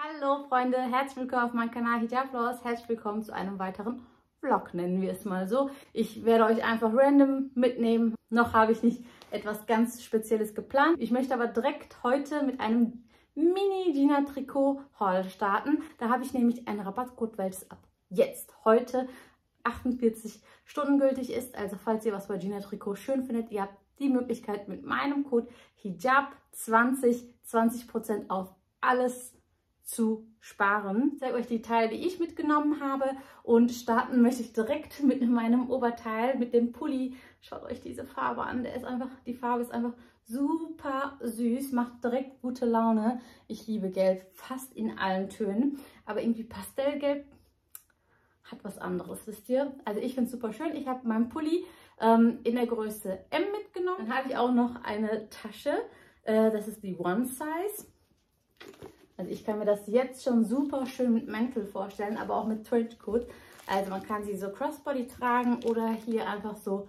Hallo Freunde, herzlich willkommen auf meinem Kanal Hijab Vlogs. Herzlich willkommen zu einem weiteren Vlog, nennen wir es mal so. Ich werde euch einfach random mitnehmen. Noch habe ich nicht etwas ganz Spezielles geplant. Ich möchte aber direkt heute mit einem Mini-Gina-Trikot-Haul starten. Da habe ich nämlich einen Rabattcode, welches ab jetzt, heute 48 Stunden gültig ist. Also falls ihr was bei Gina Trikot schön findet, ihr habt die Möglichkeit mit meinem Code HIJAB20 20% auf alles zu sparen. Ich zeige euch die Teile, die ich mitgenommen habe, und starten möchte ich direkt mit meinem Oberteil, mit dem Pulli. Schaut euch diese Farbe an, die Farbe ist einfach super süß, macht direkt gute Laune. Ich liebe Gelb, fast in allen Tönen, aber irgendwie Pastellgelb hat was anderes, wisst ihr? Also ich finde es super schön. Ich habe meinen Pulli in der Größe M mitgenommen. Dann habe ich auch noch eine Tasche, das ist die One Size. Also ich kann mir das jetzt schon super schön mit Mäntel vorstellen, aber auch mit Trenchcoat. Also man kann sie so Crossbody tragen oder hier einfach so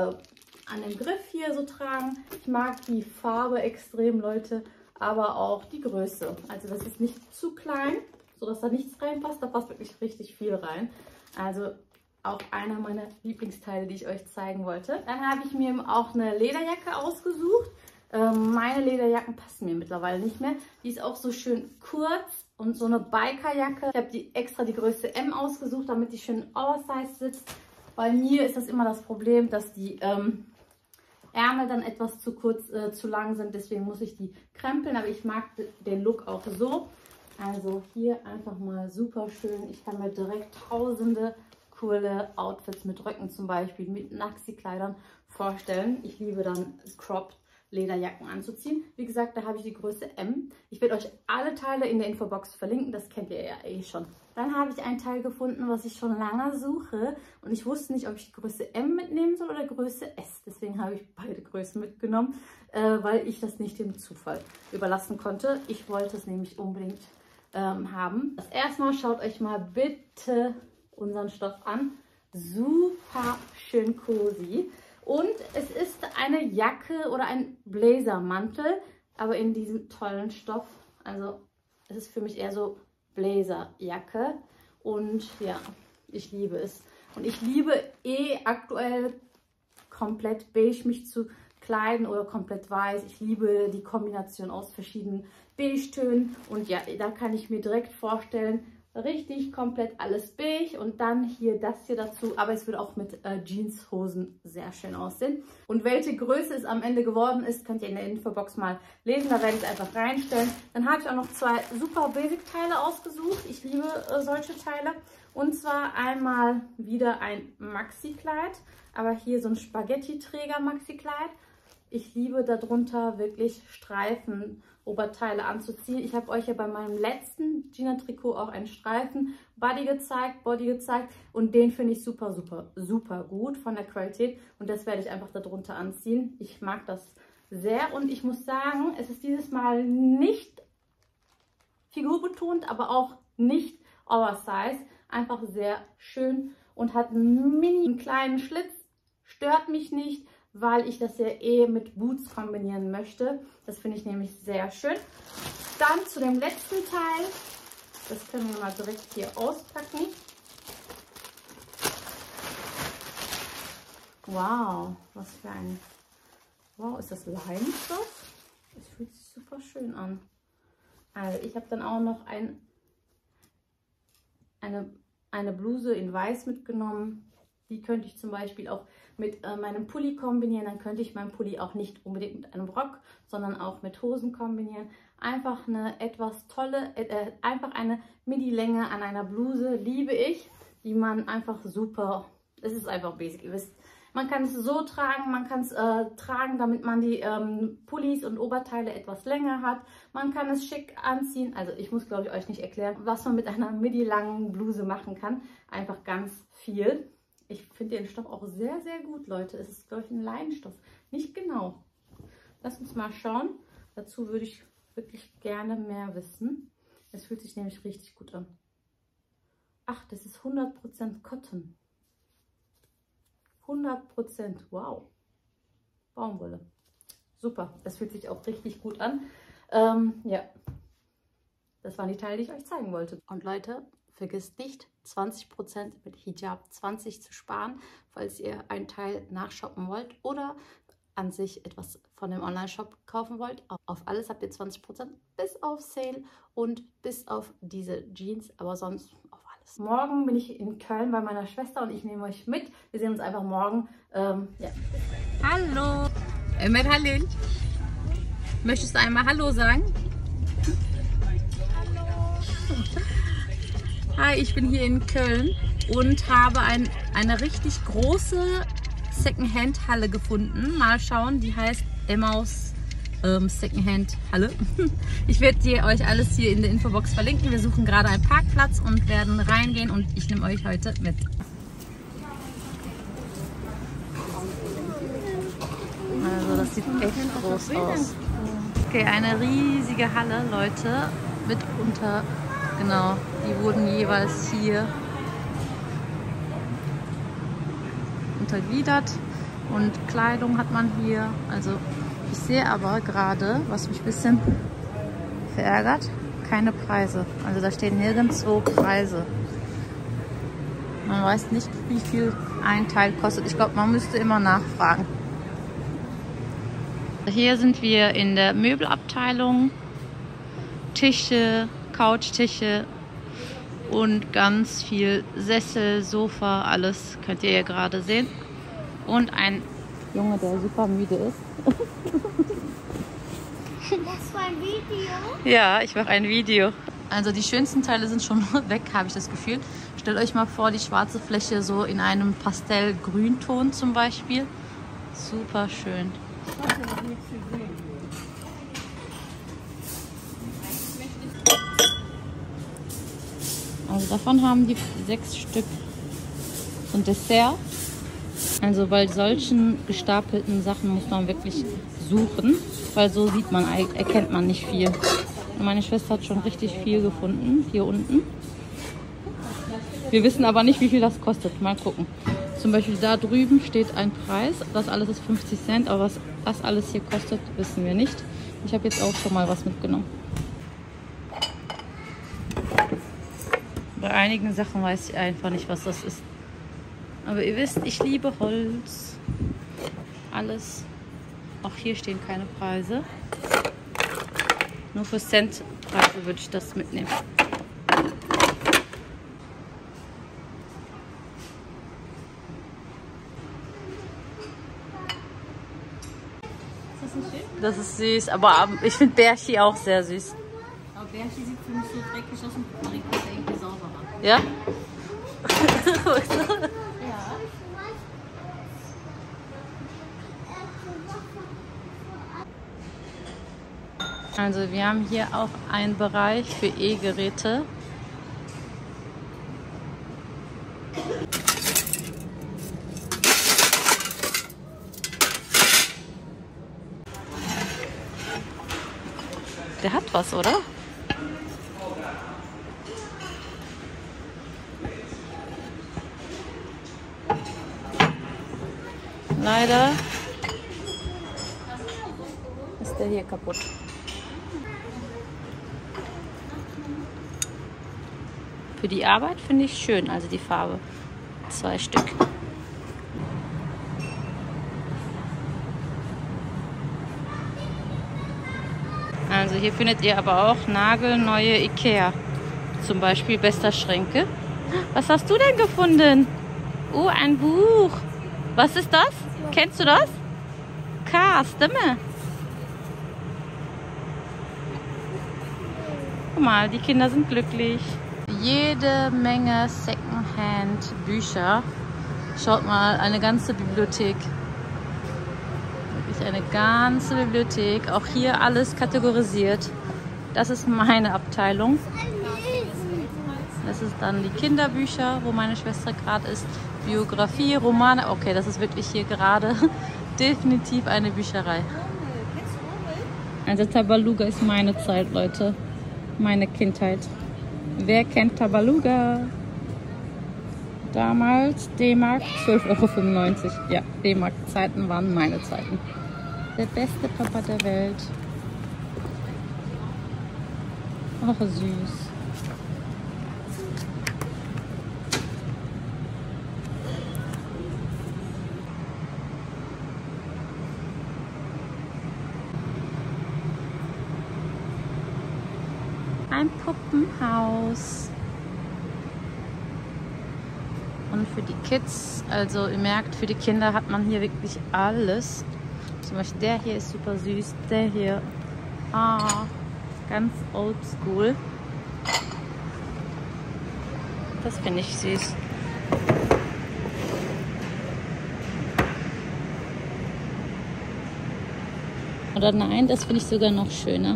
an dem Griff hier so tragen. Ich mag die Farbe extrem, Leute, aber auch die Größe. Also das ist nicht zu klein, sodass da nichts reinpasst. Da passt wirklich richtig viel rein. Also auch einer meiner Lieblingsteile, die ich euch zeigen wollte. Dann habe ich mir auch eine Lederjacke ausgesucht. Meine Lederjacken passen mir mittlerweile nicht mehr. Die ist auch so schön kurz und so eine Bikerjacke. Ich habe extra die Größe M ausgesucht, damit die schön oversized sitzt. Bei mir ist das immer das Problem, dass die Ärmel dann etwas zu kurz, zu lang sind. Deswegen muss ich die krempeln, aber ich mag den Look auch so. Also hier einfach mal super schön. Ich kann mir direkt tausende coole Outfits mit Röcken zum Beispiel, mit Maxi-Kleidern vorstellen. Ich liebe dann Cropped Lederjacken anzuziehen. Wie gesagt, da habe ich die Größe M. Ich werde euch alle Teile in der Infobox verlinken, das kennt ihr ja eh schon. Dann habe ich ein Teil gefunden, was ich schon lange suche, und ich wusste nicht, ob ich die Größe M mitnehmen soll oder Größe S. Deswegen habe ich beide Größen mitgenommen, weil ich das nicht dem Zufall überlassen konnte. Ich wollte es nämlich unbedingt haben. Das erste Mal schaut euch mal bitte unseren Stoff an. Super schön cozy. Und es ist eine Jacke oder ein Blazermantel, aber in diesem tollen Stoff. Also es ist für mich eher so Blazerjacke. Und ja, ich liebe es. Und ich liebe aktuell komplett beige mich zu kleiden oder komplett weiß. Ich liebe die Kombination aus verschiedenen Beige-Tönen. Und ja, da kann ich mir direkt vorstellen, richtig komplett alles beige und dann hier das hier dazu, aber es wird auch mit Jeanshosen sehr schön aussehen. Und welche Größe es am Ende geworden ist, könnt ihr in der Infobox mal lesen, da werde ich es einfach reinstellen. Dann habe ich auch noch zwei super Basic-Teile ausgesucht. Ich liebe solche Teile, und zwar einmal wieder ein Maxi-Kleid, aber hier so ein Spaghetti-Träger-Maxi-Kleid. Ich liebe darunter wirklich Streifen-Oberteile anzuziehen. Ich habe euch ja bei meinem letzten Gina-Trikot auch einen Streifen-Body gezeigt. Und den finde ich super, super, super gut von der Qualität. Und das werde ich einfach darunter anziehen. Ich mag das sehr. Und ich muss sagen, es ist dieses Mal nicht figurbetont, aber auch nicht oversize. Einfach sehr schön und hat einen kleinen Schlitz. Stört mich nicht, weil ich das ja eh mit Boots kombinieren möchte. Das finde ich nämlich sehr schön. Dann zu dem letzten Teil. Das können wir mal direkt hier auspacken. Wow, was für ein... Wow, ist das Leinstoff? Das fühlt sich super schön an. Also ich habe dann auch noch eine Bluse in Weiß mitgenommen. Die könnte ich zum Beispiel auch mit meinem Pulli kombinieren. Dann könnte ich meinen Pulli auch nicht unbedingt mit einem Rock, sondern auch mit Hosen kombinieren. Einfach eine etwas tolle, einfach eine Midi-Länge an einer Bluse liebe ich, die man einfach super, es ist einfach basic, ihr wisst. Man kann es so tragen, man kann es tragen, damit man die Pullis und Oberteile etwas länger hat. Man kann es schick anziehen. Also ich muss, glaube ich, euch nicht erklären, was man mit einer midi-langen Bluse machen kann. Einfach ganz viel. Ich finde den Stoff auch sehr, sehr gut, Leute. Es ist, glaube ich, ein Leinstoff. Nicht genau. Lass uns mal schauen. Dazu würde ich wirklich gerne mehr wissen. Es fühlt sich nämlich richtig gut an. Ach, das ist 100% Cotton. 100%. Wow. Baumwolle. Super. Das fühlt sich auch richtig gut an. Ja. das waren die Teile, die ich euch zeigen wollte. Und Leute, vergisst nicht, 20% mit Hijab 20 zu sparen, falls ihr einen Teil nachshoppen wollt oder an sich etwas von dem Online-Shop kaufen wollt. Auf alles habt ihr 20%, bis auf Sale und bis auf diese Jeans, aber sonst auf alles. Morgen bin ich in Köln bei meiner Schwester und ich nehme euch mit. Wir sehen uns einfach morgen. Ja. Hallo, Emmet Halil. Möchtest du einmal Hallo sagen? Hallo. Hi, ich bin hier in Köln und habe eine richtig große Secondhand-Halle gefunden. Mal schauen, die heißt Emmaus Secondhand-Halle. Ich werde euch alles hier in der Infobox verlinken. Wir suchen gerade einen Parkplatz und werden reingehen und ich nehme euch heute mit. Also das sieht echt groß aus. Okay, eine riesige Halle, Leute, mit genau, die wurden jeweils hier untergliedert und Kleidung hat man hier. Also ich sehe aber gerade, was mich ein bisschen verärgert, keine Preise. Also da stehen nirgendwo Preise. Man weiß nicht, wie viel ein Teil kostet. Ich glaube, man müsste immer nachfragen. Hier sind wir in der Möbelabteilung. Tische, Couchtische und ganz viel Sessel, Sofa, alles könnt ihr hier gerade sehen. Und ein Junge, der super müde ist. Machst du ein Video? Ja, ich mache ein Video. Also die schönsten Teile sind schon weg, habe ich das Gefühl. Stellt euch mal vor, die schwarze Fläche so in einem Pastellgrünton zum Beispiel. Super schön. Also davon haben die 6 Stück. So ein Dessert. Also bei solchen gestapelten Sachen muss man wirklich suchen, weil so erkennt man nicht viel. Und meine Schwester hat schon richtig viel gefunden, hier unten. Wir wissen aber nicht, wie viel das kostet. Mal gucken. Zum Beispiel da drüben steht ein Preis. Das alles ist 50 Cent, aber was das alles hier kostet, wissen wir nicht. Ich habe jetzt auch schon mal was mitgenommen. Bei einigen Sachen weiß ich einfach nicht, was das ist. Aber ihr wisst, ich liebe Holz. Alles. Auch hier stehen keine Preise. Nur für Centpreise würde ich das mitnehmen. Ist das nicht schön? Das ist süß, aber ich finde Bärchi auch sehr süß. Aber Bärchi sieht für mich so dreckig aus und Marika ist ja irgendwie sauberer. Ja? Ja. Also wir haben hier auch einen Bereich für E-Geräte. Der hat was, oder? Leider ist der hier kaputt. Für die Arbeit finde ich schön, also die Farbe. 2 Stück. Also hier findet ihr aber auch nagelneue Ikea. Zum Beispiel bester Schränke. Was hast du denn gefunden? Oh, ein Buch. Was ist das? Kennst du das? Stimme. Guck mal, die Kinder sind glücklich. Jede Menge Secondhand-Bücher. Schaut mal, eine ganze Bibliothek. Wirklich eine ganze Bibliothek. Auch hier alles kategorisiert. Das ist meine Abteilung. Das ist dann die Kinderbücher, wo meine Schwester gerade ist. Biografie, Romane. Okay, das ist wirklich hier gerade definitiv eine Bücherei. Also Tabaluga ist meine Zeit, Leute. Meine Kindheit. Wer kennt Tabaluga? Damals D-Mark 12,95 €. Ja, D-Mark-Zeiten waren meine Zeiten. Der beste Papa der Welt. Ach, süß. Ein Puppenhaus. Und für die Kids, also ihr merkt, für die Kinder hat man hier wirklich alles. Zum Beispiel der hier ist super süß, der hier, ganz oldschool. Das finde ich süß. Oder nein, das finde ich sogar noch schöner.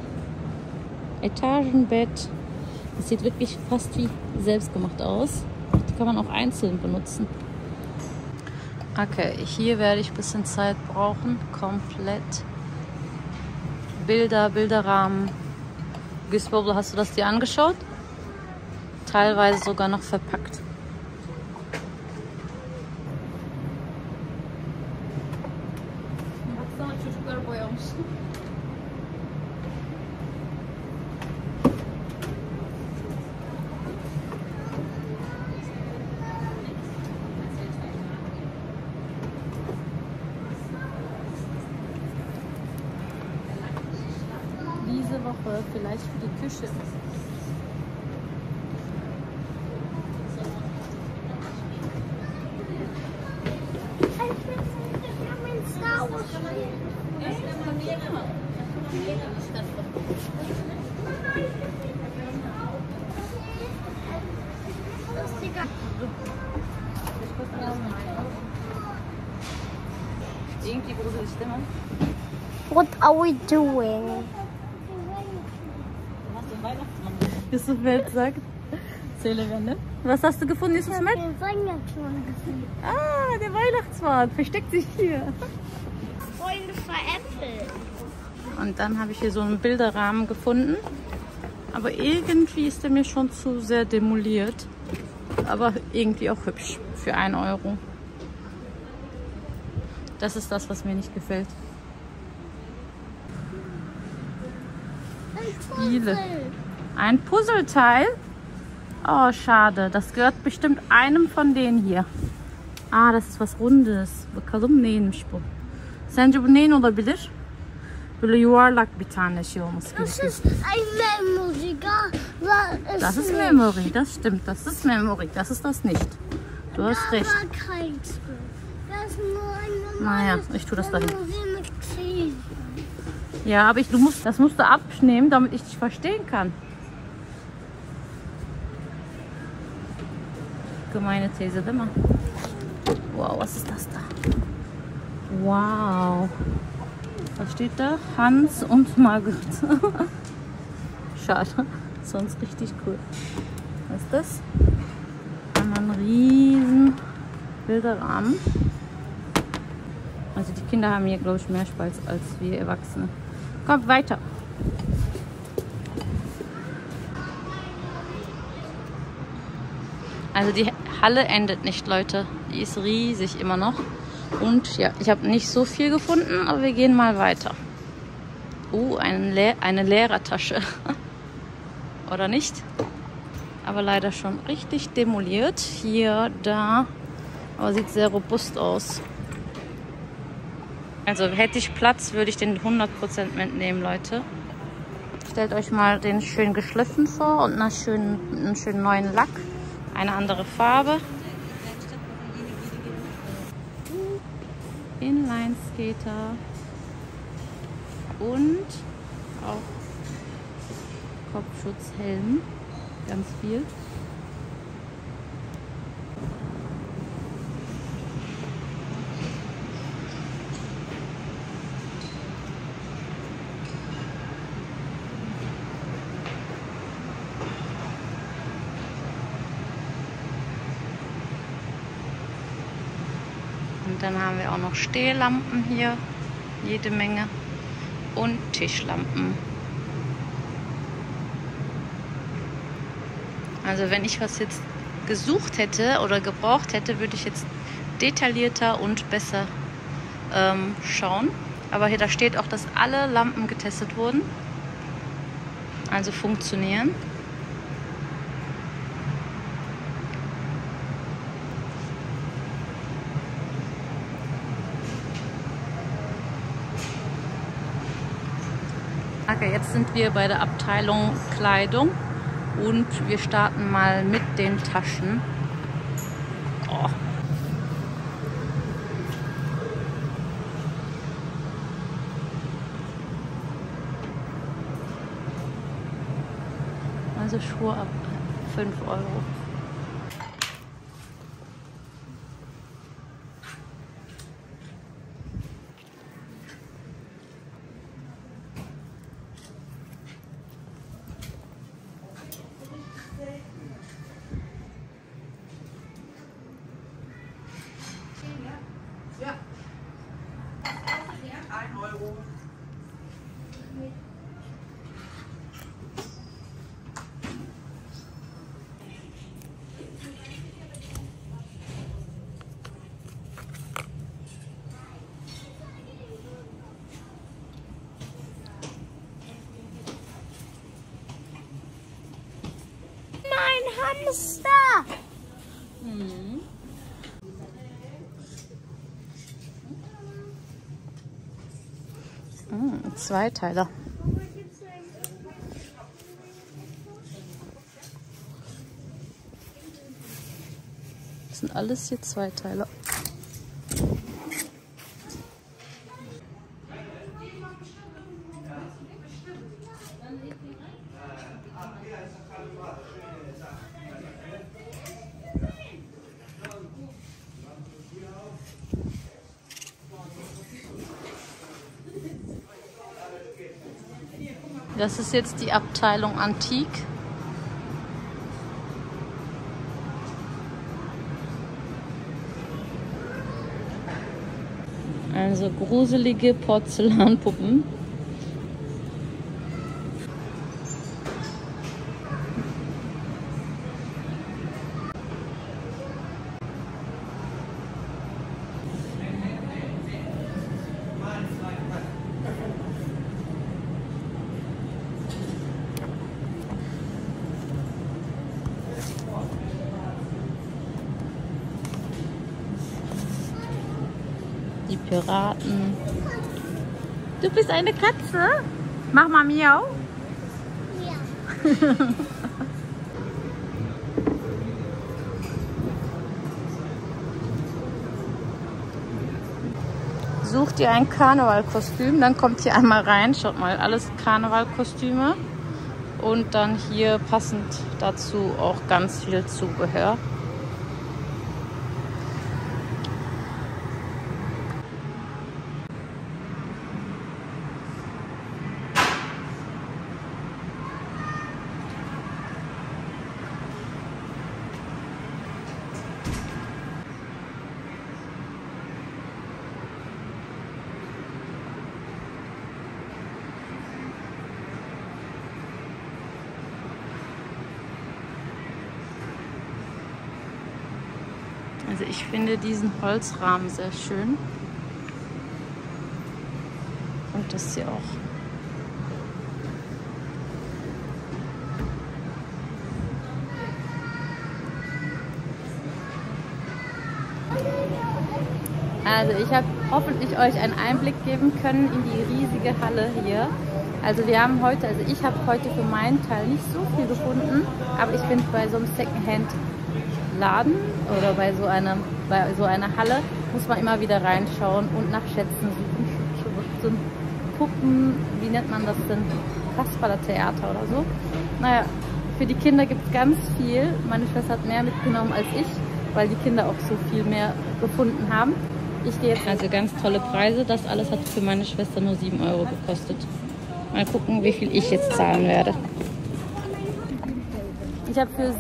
Etagenbett. Das sieht wirklich fast wie selbstgemacht aus. Die kann man auch einzeln benutzen. Okay, hier werde ich ein bisschen Zeit brauchen. Komplett. Bilderrahmen. Güsbobel, hast du das dir angeschaut? Teilweise sogar noch verpackt. Diese Woche vielleicht für die Küche. Irgendwie gruselig Stimme. What are we doing? Yusuf Welt sagt. Söyle, was hast du gefunden, Yusuf Met? Den Weihnachtsmann gefunden. Ah, der Weihnachtsmann versteckt sich hier. Freunde veräppelt. Und dann habe ich hier so einen Bilderrahmen gefunden. Aber irgendwie ist der mir schon zu sehr demoliert. Aber irgendwie auch hübsch für 1 Euro. Das ist das, was mir nicht gefällt. Spiele. Ein Puzzleteil? Oh, schade. Das gehört bestimmt einem von denen hier. Ah, das ist was Rundes. Bakalım neymiş bu? Sence bu neyin olabilir? Böyle yuvarlak bir tane şey olması Das gerekiyor. ist ein Memory. Das ist Memory, das stimmt. Das ist Memory, das ist das nicht. Du hast recht. Aber kein Spiel. Das ist nur eine Naja, ich tue das dahin. Memory mit Käse. Ja, aber das musst du abnehmen, damit ich dich verstehen kann. Gemeine These, değil mi? Wow, was ist das da? Wow. Was steht da? Hans und Margret. Schade, sonst richtig cool. Was ist das? Ein riesen Bilderrahmen. Also die Kinder haben hier, glaube ich, mehr Spaß als wir Erwachsene. Kommt weiter. Also die Halle endet nicht, Leute. Die ist riesig immer noch. Und ja, ich habe nicht so viel gefunden, aber wir gehen mal weiter. Eine Lehrertasche. Oder nicht? Aber leider schon richtig demoliert. Hier, da. Aber sieht sehr robust aus. Also hätte ich Platz, würde ich den 100% mitnehmen, Leute. Stellt euch mal den schön geschliffen vor und einen schönen neuen Lack. Eine andere Farbe. Inline-Skater. Und auch Kopfschutzhelm. Ganz viel. Und dann haben wir auch noch Stehlampen hier, jede Menge, und Tischlampen. Also wenn ich was jetzt gesucht hätte oder gebraucht hätte, würde ich jetzt detaillierter und besser schauen. Aber hier, da steht auch, dass alle Lampen getestet wurden. also funktionieren. Okay, jetzt sind wir bei der Abteilung Kleidung und wir starten mal mit den Taschen. Oh. Also Schuhe ab 5 Euro. Ja. 1 Euro. Mein Hamster! Zweiteiler. Das sind alles hier Zweiteiler. Das ist jetzt die Abteilung Antik. Also gruselige Porzellanpuppen. Die Piraten. Du bist eine Katze? Mach mal miau. Ja. Sucht ihr ein Karnevalkostüm, dann kommt hier einmal rein. Schaut mal, alles Karnevalkostüme. Und dann hier passend dazu auch ganz viel Zubehör. Also ich finde diesen Holzrahmen sehr schön. Und das hier auch. Also ich habe hoffentlich euch einen Einblick geben können in die riesige Halle hier. Also wir haben heute, also ich habe heute für meinen Teil nicht so viel gefunden, aber ich finde bei so einem Secondhand-Laden oder bei so einer Halle muss man immer wieder reinschauen und nach Schätzen suchen, so Puppen, wie nennt man das denn, Kasperler-Theater oder so. Naja, für die Kinder gibt es ganz viel. Meine Schwester hat mehr mitgenommen als ich, weil die Kinder auch so viel mehr gefunden haben. Ich gehe jetzt also ganz tolle Preise. Das alles hat für meine Schwester nur 7 Euro gekostet. Mal gucken, wie viel ich jetzt zahlen werde. Ich habe für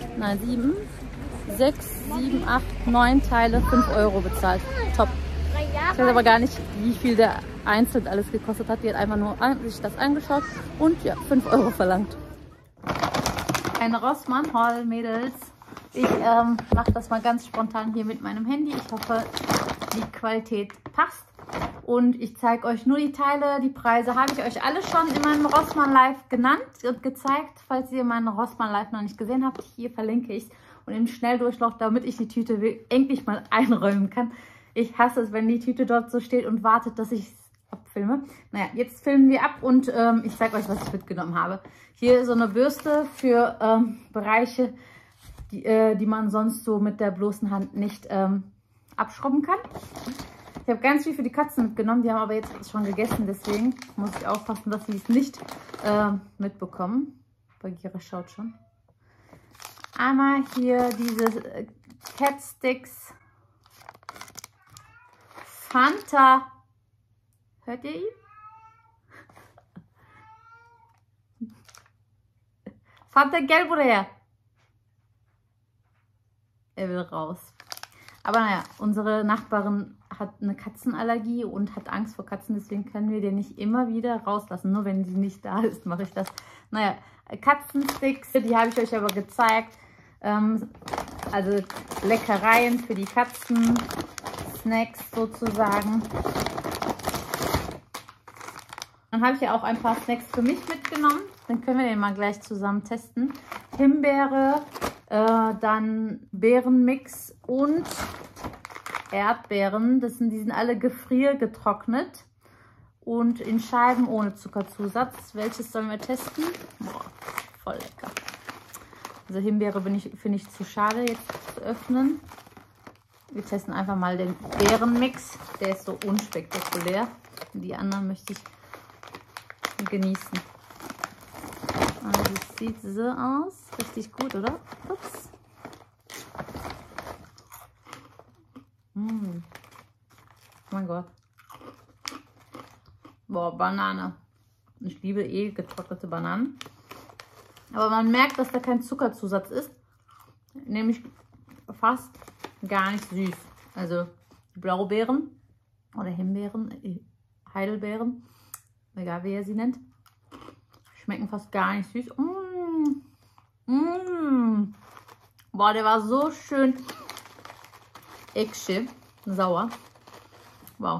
6, 7, 8, 9 Teile 5 Euro bezahlt. Top. Ich weiß aber gar nicht, wie viel der einzeln alles gekostet hat. Die hat einfach nur sich das angeschaut und ja, 5 Euro verlangt. Ein Rossmann-Haul, Mädels. Ich mache das mal ganz spontan hier mit meinem Handy. Ich hoffe, die Qualität passt. Und ich zeige euch nur die Teile. Die Preise habe ich euch alle schon in meinem Rossmann Live genannt und gezeigt. Falls ihr meinen Rossmann Live noch nicht gesehen habt, hier verlinke ich es. Und im Schnelldurchlauf, damit ich die Tüte endlich mal einräumen kann. Ich hasse es, wenn die Tüte dort so steht und wartet, dass ich es abfilme. Naja, jetzt filmen wir ab und ich zeige euch, was ich mitgenommen habe. Hier so eine Bürste für Bereiche, die man sonst so mit der bloßen Hand nicht abschrubben kann. Ich habe ganz viel für die Katzen mitgenommen, die haben aber jetzt schon gegessen, deswegen muss ich aufpassen, dass sie es nicht mitbekommen. Bagheera schaut schon. Einmal hier diese Cat Sticks. Fanta. Hört ihr ihn? Fanta, gelb oder her? Er will raus. Aber naja, unsere Nachbarin hat eine Katzenallergie und hat Angst vor Katzen. Deswegen können wir den nicht immer wieder rauslassen. Nur wenn sie nicht da ist, mache ich das. Naja, Katzensticks, die habe ich euch aber gezeigt. Also Leckereien für die Katzen. Snacks sozusagen. Dann habe ich ja auch ein paar Snacks für mich mitgenommen. Dann können wir den mal gleich zusammen testen. Himbeere, dann Beerenmix und Erdbeeren. Die sind alle gefriergetrocknet und in Scheiben ohne Zuckerzusatz. Welches sollen wir testen? Boah, voll lecker. Also Himbeere finde ich zu schade jetzt zu öffnen. Wir testen einfach mal den Beerenmix. Der ist so unspektakulär. Die anderen möchte ich genießen. Also das sieht so aus. Richtig gut, oder? Ups. Oh mein Gott. Boah, Banane. Ich liebe eh getrocknete Bananen. Aber man merkt, dass da kein Zuckerzusatz ist. Nämlich fast gar nicht süß. Also die Blaubeeren oder Himbeeren, Heidelbeeren, egal wie ihr sie nennt, schmecken fast gar nicht süß. Boah, der war so schön ekşi, sauer. Wow.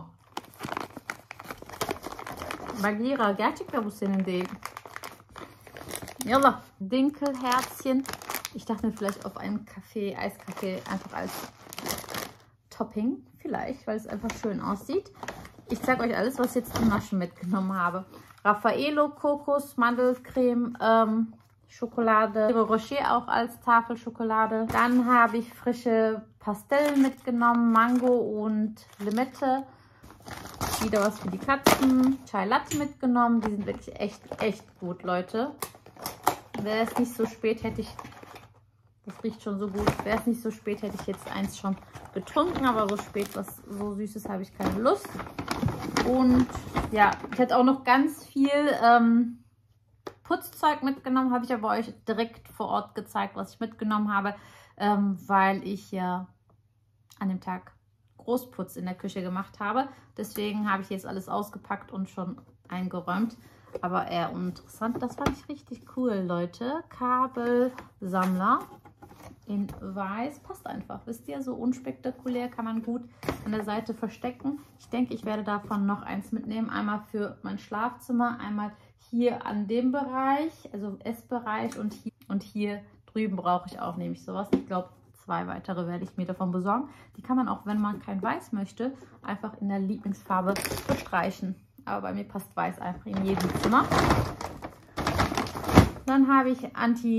Bagheera, gerçekten bu senin değil. Yallah. Dinkelherzchen. Ich dachte mir vielleicht auf einen Kaffee, Eiskaffee einfach als Topping. Vielleicht, weil es einfach schön aussieht. Ich zeige euch alles, was ich jetzt zum Naschen mitgenommen habe. Raffaello, Kokos, Mandelcreme, Schokolade, Rocher auch als Tafelschokolade. Dann habe ich frische Pastillen mitgenommen, Mango und Limette. Wieder was für die Katzen. Chai Latte mitgenommen. Die sind wirklich echt gut, Leute. Wäre es nicht so spät, hätte ich... Das riecht schon so gut. Wäre es nicht so spät, hätte ich jetzt eins schon getrunken. Aber so spät, was so Süßes, habe ich keine Lust. Und ja, ich hätte auch noch ganz viel Putzzeug mitgenommen. Habe ich aber euch direkt vor Ort gezeigt, was ich mitgenommen habe. Weil ich ja an dem Tag Großputz in der Küche gemacht habe. Deswegen habe ich jetzt alles ausgepackt und schon eingeräumt. Aber eher uninteressant. Das fand ich richtig cool, Leute. Kabelsammler in weiß. Passt einfach. Wisst ihr, so unspektakulär, kann man gut an der Seite verstecken. Ich denke, ich werde davon noch eins mitnehmen. Einmal für mein Schlafzimmer, einmal hier an dem Bereich, also Essbereich und hier drüben brauche ich auch nämlich sowas. Ich glaube, 2 weitere werde ich mir davon besorgen. Die kann man auch, wenn man kein Weiß möchte, einfach in der Lieblingsfarbe bestreichen. Aber bei mir passt Weiß einfach in jedem Zimmer. Dann habe ich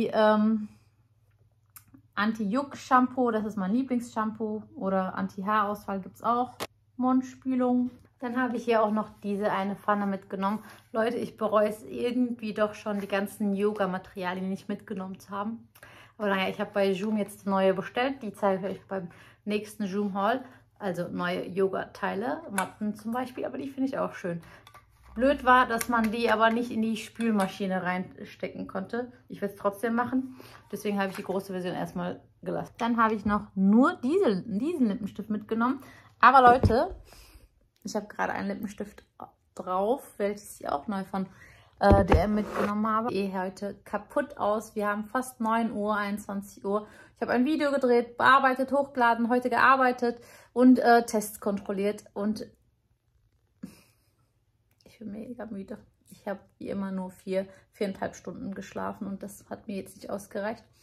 Anti-Juck-Shampoo. Das ist mein Lieblingsshampoo. Oder Anti-Haarausfall gibt es auch. Mundspülung. Dann habe ich hier auch noch diese eine Pfanne mitgenommen. Leute, ich bereue es irgendwie doch schon, die ganzen Yoga-Materialien nicht mitgenommen zu haben. Aber naja, ich habe bei Joom jetzt neue bestellt. Die zeige ich euch beim nächsten Joom Haul. Also neue Yoga-Teile, Matten zum Beispiel. Aber die finde ich auch schön. Blöd war, dass man die aber nicht in die Spülmaschine reinstecken konnte. Ich werde es trotzdem machen. Deswegen habe ich die große Version erstmal gelassen. Dann habe ich noch nur diesen Lippenstift mitgenommen. Aber Leute, ich habe gerade einen Lippenstift drauf, welches ich auch neu von DM mitgenommen habe. Heute kaputt aus. Wir haben fast 9 Uhr, 21 Uhr. Ich habe ein Video gedreht, bearbeitet, hochgeladen, heute gearbeitet und Tests kontrolliert. Und ich bin mega müde. Ich habe wie immer nur 4,5 Stunden geschlafen und das hat mir jetzt nicht ausgereicht.